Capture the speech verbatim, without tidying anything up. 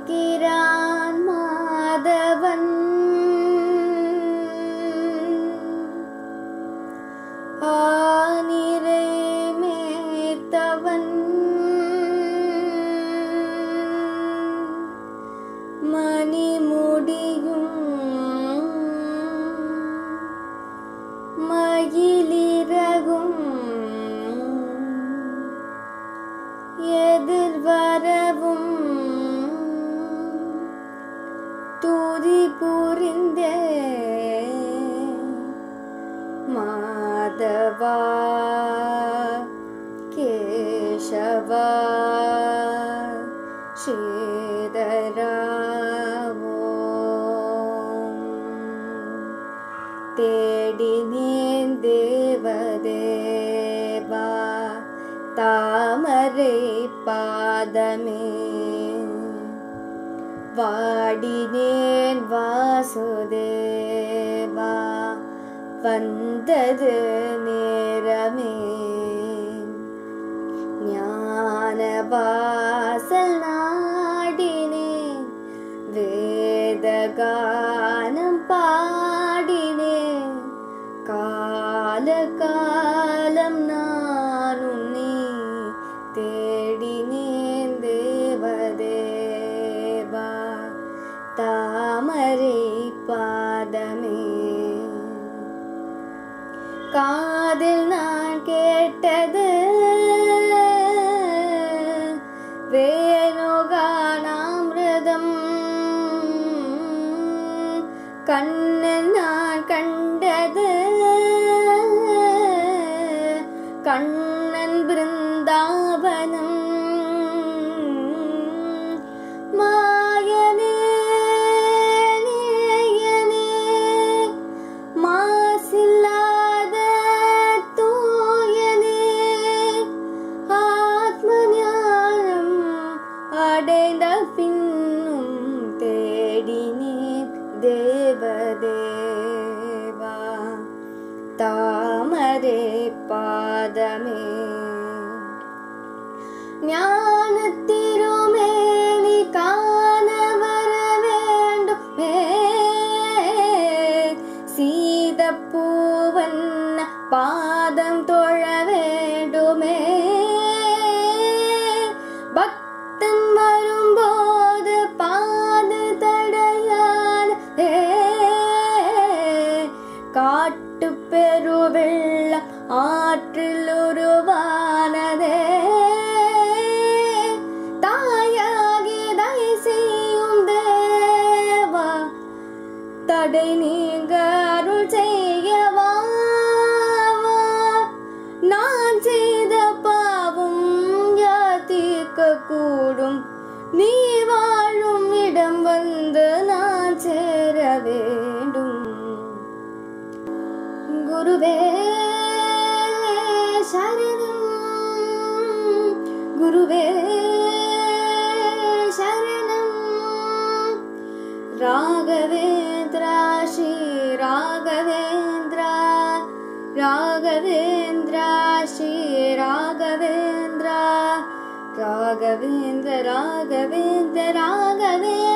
காக்கிறான் மாதவன் ஆனிரை மேத்தவன் மணிமுடியும் மயிலிறகும் எதிர்வரவும் துதி புரிந்தே மாதவா கேசவா ஸ்ரீதரா தேடினேன் தேவதேவா தாமரை பாதமே வாடினேன் வாசுதேவா வந்தது நேரமே ஞானவாசல் நாடினேன் வேதகானம் பாடினேன் கால காலம் நான் உன்னை தேடினேன் தேவதேவா தாமரை பாதமே காதில் நான் கேட்டது வேணுகானாமிருதம் கண்ணன் நான் கண்டது கண்ணன் பிருந்தாவனம் மாயனே நேயனே மாசில்லாத தூயனே ஆத்ம ஞானம் அடைந்த பின்னும் தேடினேன் தேவதேவா தாமரை பாதமே ஞானத்திருமேனி காண வர வேண்டுமே சீதப்பூவன்ன பாதம் தொழ வேண்டுமே பக்தன் வரும்போது பாது தடையானதே காட்டு பெருவெள்ளம் ஆற்றில் உருவானதே தாயாகி தயை செய்யும் தேவா தடை நீங்க அருள் செய்யவா நான் செய்த பாவம் யாத்திக்க கூடும் நீ வாழும் இடம் வந்து நான் சேர வேண்டும் குருவே சரணம் குருவே சரணம் ராகவேந்திரா ஸ்ரீ ராகவேந்திரா ராகவேந்திரா ஸ்ரீ ராகவேந்திரா ராகவேந்திர ராகவேந்திர ராகவேந்திர